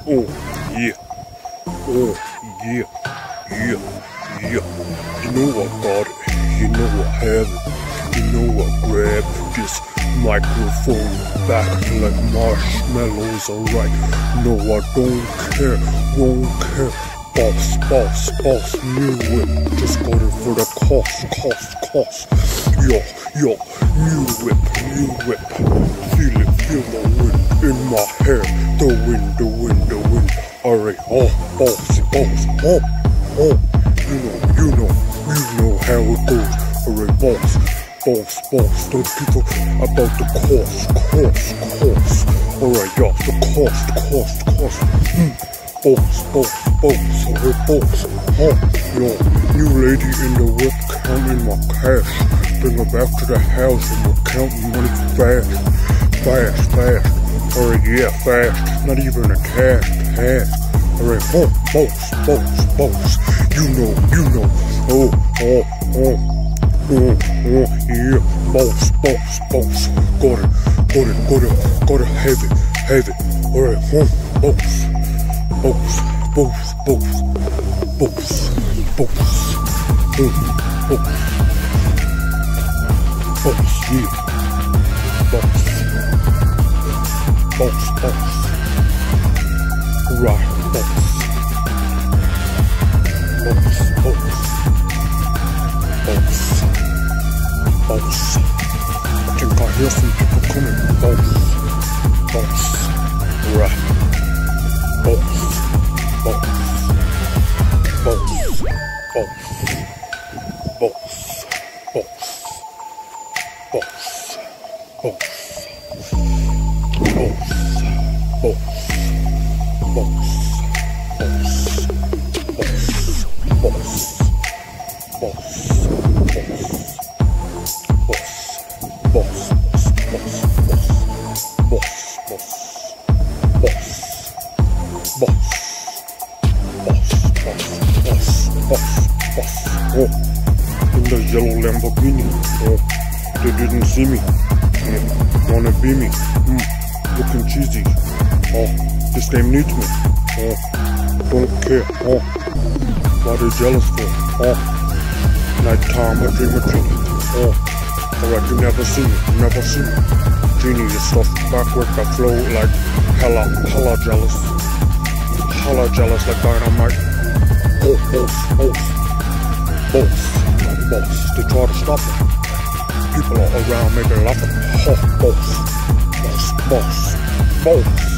Oh yeah, oh yeah, yeah. You know I got it, you know I have it, you know I grabbed this microphone back like marshmallows, alright. No, I don't care, won't care. Boss, new whip, just got it for the cost. Yo, new whip, feel the wind in my hair, the wind, alright, boss, you know how it goes, alright, boss, don't give a about the cost, alright, yeah, the cost, boss, yo, new lady in the whip counting my cash, bring her back to the house and we're counting money fast, alright, yeah, fast, not even a task, alright, boss, you know, yeah, boss, got it, have it, alright, boss, yeah, boss, right, boss, I think I hear some people coming, boss, right, boss, in the yellow Lamborghini, they didn't see me, wanna be me, looking cheesy, this game needs me, don't care, what they jealous for, nighttime I dream of Genie, alright, you never see me, Genie is stuff backward, I flow like hella jealous like dynamite, boss, they try to stop me. People are around making laughing. Boss.